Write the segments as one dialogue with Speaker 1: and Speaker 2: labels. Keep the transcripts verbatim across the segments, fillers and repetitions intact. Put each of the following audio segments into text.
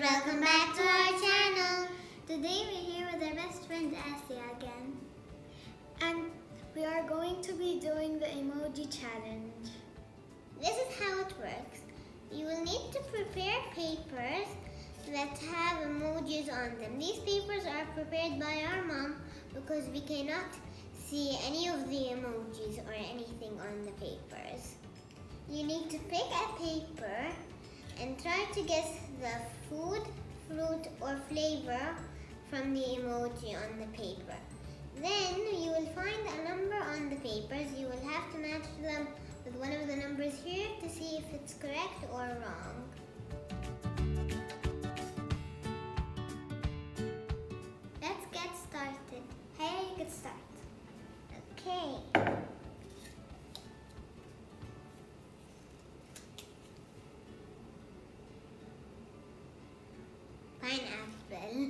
Speaker 1: Welcome back to our channel. Today we're here with our best friend Asia again.
Speaker 2: And we are going to be doing the emoji challenge.
Speaker 1: This is how it works. You will need to prepare papers that have emojis on them. These papers are prepared by our mom because we cannot see any of the emojis or anything on the papers. You need to pick a paper and try to guess the food, fruit, or flavor from the emoji on the paper. Then you will find a number on the papers. You will have to match them with one of the numbers here to see if it's correct or wrong. Let's get started.
Speaker 2: Hey, good start.
Speaker 1: Okay. Pineapple.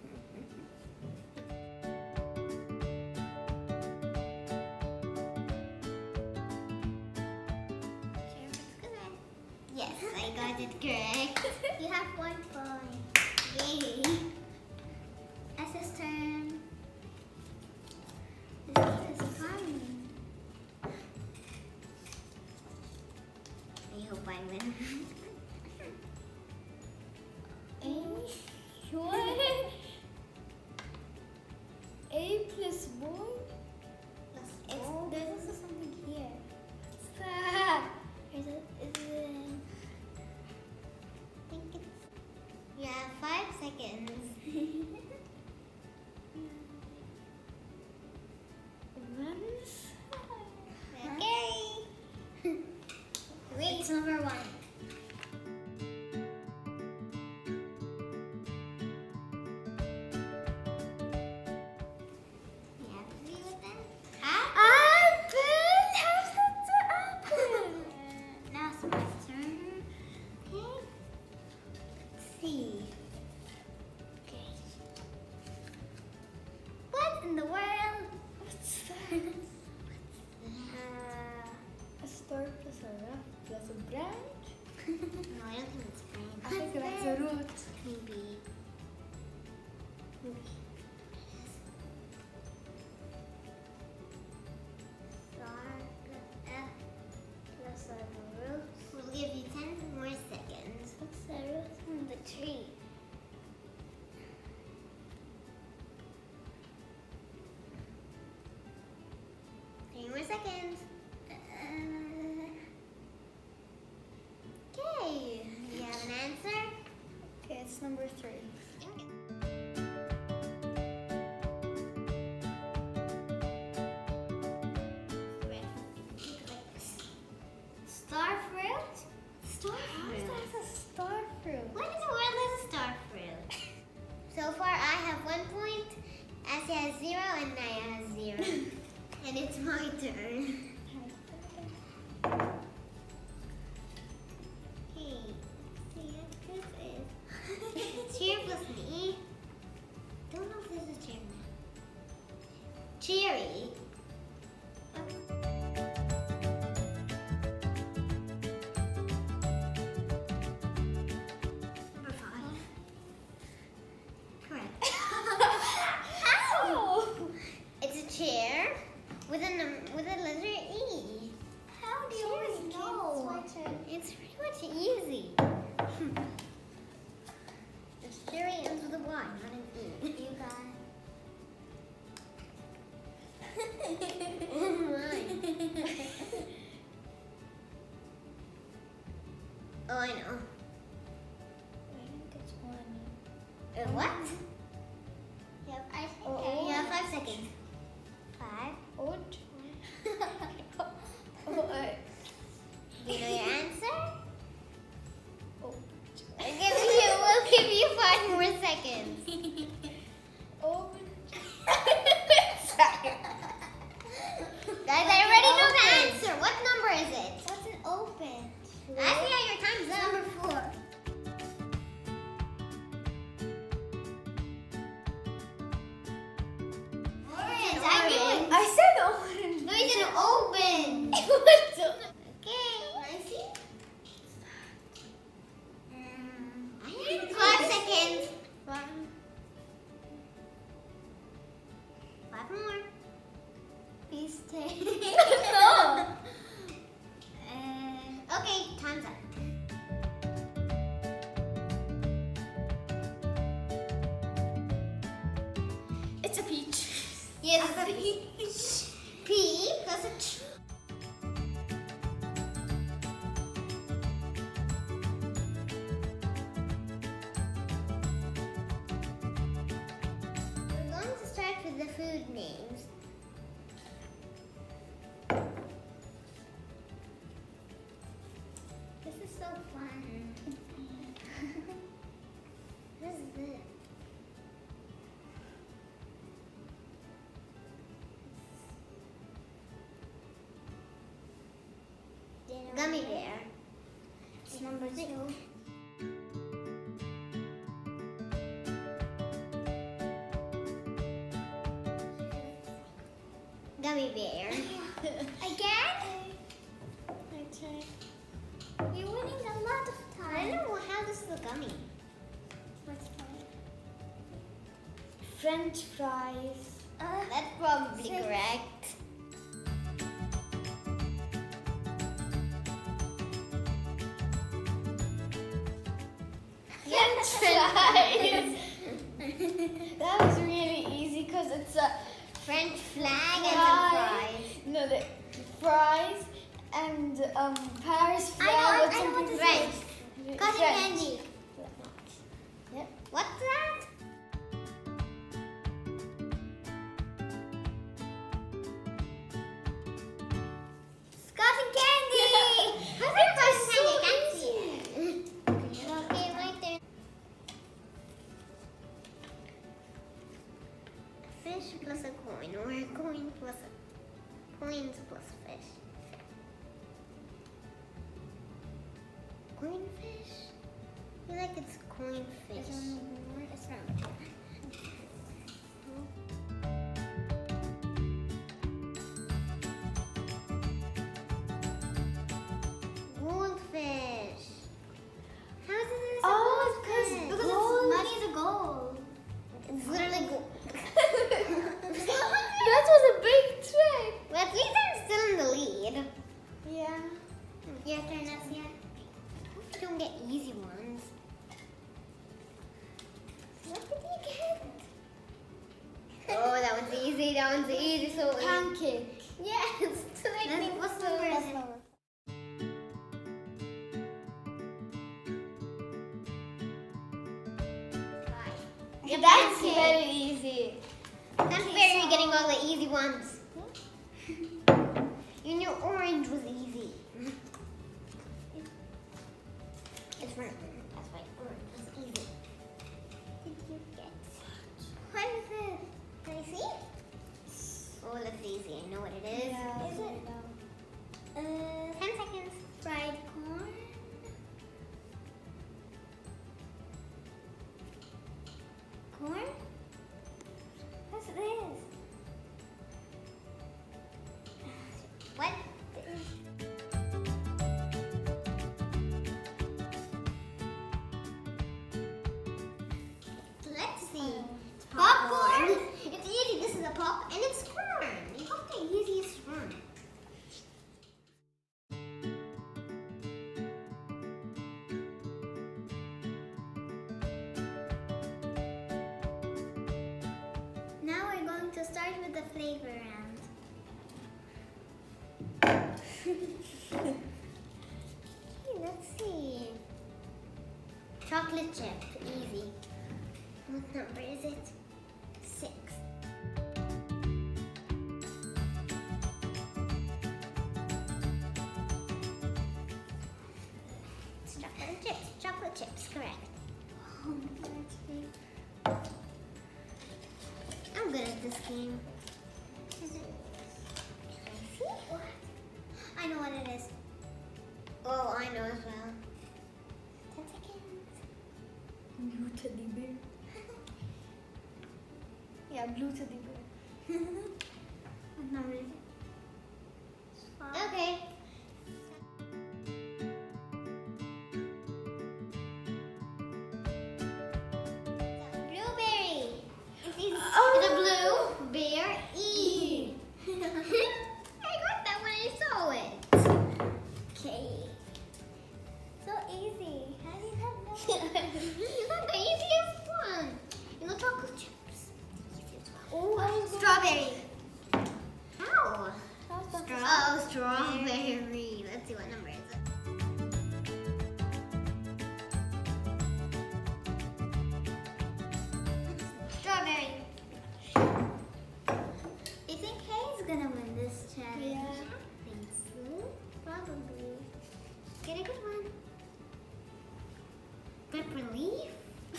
Speaker 1: Yes, I got it correct.
Speaker 2: You have one point.
Speaker 1: Yay.
Speaker 2: S's turn. This is fun.
Speaker 1: I hope I win.
Speaker 2: A, sure. A plus one.
Speaker 1: Plus
Speaker 2: It's,
Speaker 1: four.
Speaker 2: there's also something here. Stop. Is it? Is it?
Speaker 1: I think it's... You have five seconds. Okay. Wait.
Speaker 2: It's number one.
Speaker 1: You have to be with them.
Speaker 2: Apple! How's that the apple?
Speaker 1: Now it's my turn. Okay. Let's see.
Speaker 2: Okay. What in the world? What's that?
Speaker 1: Uh,
Speaker 2: A star plus a rock plus a branch?
Speaker 1: no, I don't think it's green.
Speaker 2: I think that's a root.
Speaker 1: Maybe. Maybe. Star plus F plus a root. We'll give you ten more seconds.
Speaker 2: What's the root from the tree?
Speaker 1: Three more seconds. Uh, okay. Do you have an answer?
Speaker 2: Okay, it's number three.
Speaker 1: Star fruit? Star
Speaker 2: How is
Speaker 1: fruit.
Speaker 2: that a star fruit?
Speaker 1: What in the world is a star fruit? So far, I have one point, Asia has zero, and Naya has zero. And it's my turn. Okay, see what this is. Cheer plus me. Don't know if this is cheer now. Cherry. Number five. Correct.
Speaker 2: How?
Speaker 1: It's a chair with a num with a letter E.
Speaker 2: How do you
Speaker 1: Cherry
Speaker 2: always know?
Speaker 1: cake.
Speaker 2: It's my turn.
Speaker 1: It's pretty much easy. It's cherry ends with a Y, not an E.
Speaker 2: You got
Speaker 1: Oh my. Oh, I know.
Speaker 2: I think it's one.
Speaker 1: Uh, what?
Speaker 2: Yep.
Speaker 1: I think
Speaker 2: Oh,
Speaker 1: I, you have five seconds. Five.
Speaker 2: Oat. Oh, I.
Speaker 1: Do you know your answer?
Speaker 2: Oh.
Speaker 1: I'll give you, we'll give you five more seconds.
Speaker 2: Oh.
Speaker 1: Guys, I already know the answer. What number is it?
Speaker 2: What's an open?
Speaker 1: Asia, your time's up.
Speaker 2: Number four.
Speaker 1: Orange. I knew it.
Speaker 2: I said orange.
Speaker 1: No, you didn't open.
Speaker 2: What the-
Speaker 1: Okay.
Speaker 2: I see.
Speaker 1: Um, I have five seconds. Yes, it's a P. P plus a Ch. We're going to start with the food names. This is so fun. What is this? Gummy bear.
Speaker 2: It's number two.
Speaker 1: Gummy bear.
Speaker 2: Again? Okay. You're winning a lot of
Speaker 1: I
Speaker 2: time.
Speaker 1: don't know how this is a gummy.
Speaker 2: What's that? French fries. Uh,
Speaker 1: That's probably
Speaker 2: Six.
Speaker 1: correct.
Speaker 2: French fries. That was really easy because it's a
Speaker 1: French flag and
Speaker 2: Fries.
Speaker 1: some fries.
Speaker 2: no the fries and um Paris flag.
Speaker 1: I know,
Speaker 2: with
Speaker 1: I know
Speaker 2: some
Speaker 1: what this
Speaker 2: French.
Speaker 1: is. Cotton
Speaker 2: French.
Speaker 1: candy.
Speaker 2: Yep.
Speaker 1: What's that? Cotton candy! How's that cotton candy? I can't see it. Okay, my turn. Fish plus a coin, or a coin plus a coins plus fish. Coin fish? I feel like it's coin fish.
Speaker 2: It's not.
Speaker 1: Goldfish. How is this a
Speaker 2: Oh,
Speaker 1: goldfish?
Speaker 2: because gold. Money is a gold.
Speaker 1: It's literally gold.
Speaker 2: That was a big trick.
Speaker 1: Well, at least I'm still in the lead.
Speaker 2: Yeah.
Speaker 1: Your turn, Nasia. I don't get easy ones. What did you get? Oh, that one's easy. That one's easy. So
Speaker 2: Pancake.
Speaker 1: yes. So I
Speaker 2: That's-
Speaker 1: think
Speaker 2: what's
Speaker 1: so.
Speaker 2: number is it?
Speaker 1: Yeah,
Speaker 2: That's
Speaker 1: pancake.
Speaker 2: very easy.
Speaker 1: That's
Speaker 2: Okay,
Speaker 1: very
Speaker 2: so-
Speaker 1: getting all the easy ones. You knew orange was easy. It's right. That's why orange was easy. Did you get? What is this? Can I see? Oh, that's easy. I know what it is.
Speaker 2: Yeah.
Speaker 1: Is it?
Speaker 2: Uh,
Speaker 1: Ten seconds.
Speaker 2: fried corn. Corn? What's this?
Speaker 1: What? Let's see. It's popcorn. It's easy. This is a pop, and it's corn. You got the easiest one.
Speaker 2: Now we're going to start with the flavor round.
Speaker 1: Okay, let's see. Chocolate chip, easy. What number is it? Six. It's chocolate chips. Chocolate chips, correct. I'm good at this game. Is it? Can I see? What? I know what it is. Oh, I know as well. Ten seconds.
Speaker 2: Blue teddy bear. Yeah, blue teddy bear. What number is it? Five.
Speaker 1: Okay. Blueberry. It's easy.
Speaker 2: Oh.
Speaker 1: It's a blue bear E. I got that when I saw it.
Speaker 2: Okay. So easy. How do you have no?
Speaker 1: You got the easiest one. You know chocolate chips. Easiest one.
Speaker 2: Oh, I was
Speaker 1: Strawberry. Ow.
Speaker 2: Strawberry.
Speaker 1: Straw. Oh, strawberry. Let's see what number is it. Strawberry.
Speaker 2: You think Hayes gonna win this challenge?
Speaker 1: Yeah. I think so. Probably. Get a good one. Pepper leaf.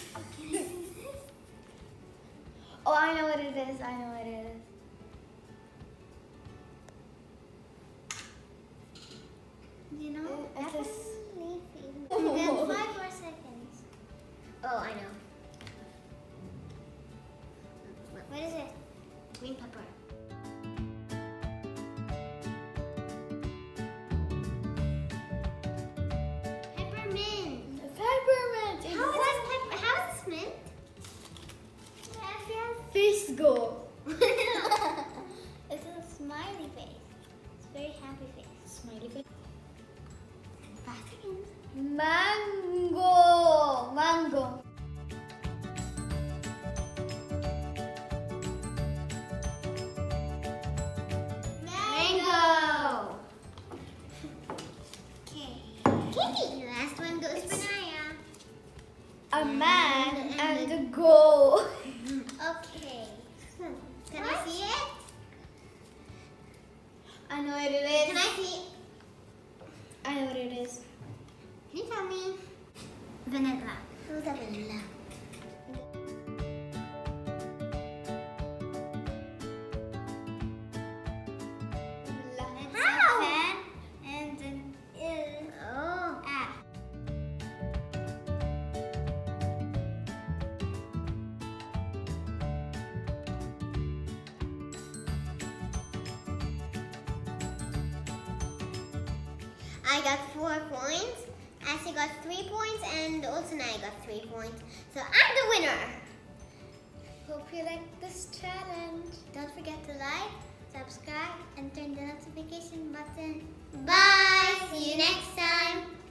Speaker 2: Oh, I know what it is. I know what it is. You know?
Speaker 1: It's a
Speaker 2: Pepper
Speaker 1: leafy.
Speaker 2: leaf. We have five more seconds.
Speaker 1: Oh, I know. What is it? Green pepper. Peppermint.
Speaker 2: Peppermint.
Speaker 1: How is this pepper? How is this mint?
Speaker 2: Fisgo. It's a smiley face. It's a very happy face. Smiley face.
Speaker 1: Five seconds.
Speaker 2: Mango. Mango.
Speaker 1: Mango. Okay. Kitty. Last one goes for Naya.
Speaker 2: A man and a goal.
Speaker 1: Okay. Can I see it?
Speaker 2: I know what it is.
Speaker 1: Can I see it?
Speaker 2: I know what it is.
Speaker 1: Can you tell me? Vanilla. Who's a vanilla? How?
Speaker 2: Fan and an ill.
Speaker 1: Oh.
Speaker 2: Ah.
Speaker 1: I got four points. Ashley got three points, and also I got three points. So I'm the winner.
Speaker 2: Hope you like this challenge.
Speaker 1: Don't forget to like,
Speaker 2: Subscribe and turn the notification button.
Speaker 1: bye. See you next time.